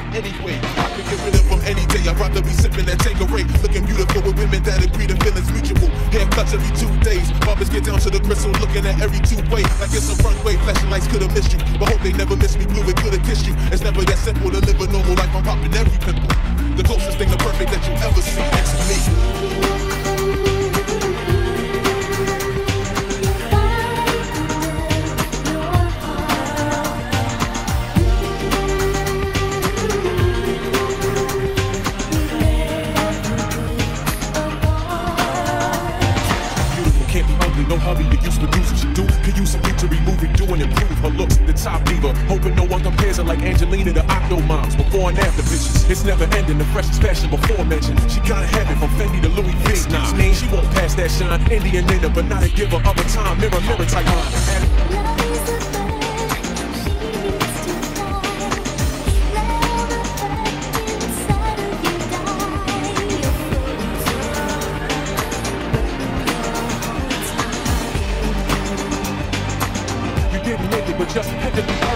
anyway. I could get rid of them any day. I'd rather be sipping that Tanqueray, looking beautiful with women that agree the feelings mutual. Haircuts every 2 days. Barbers get down to the gristle, looking at every 2 ways. Like it's a front way, flashing lights could've missed you, but hope they never miss me. Blue, it could've kissed you. It's never that simple to live a normal life. I'm popping every pimple. The closest thing to perfect that you ever see next to me. No hurry to use producers you do. Could use some victory movie, do and improve her looks. The top diva, hoping no one compares her like Angelina to Octo Moms. Before and after pictures, it's never ending. The freshest fashion before mentioned. She gotta have it from Fendi to Louis V. Nah, she won't pass that shine. Indian in her, but not a giver of a time. Mirror, mirror type line. But just had to be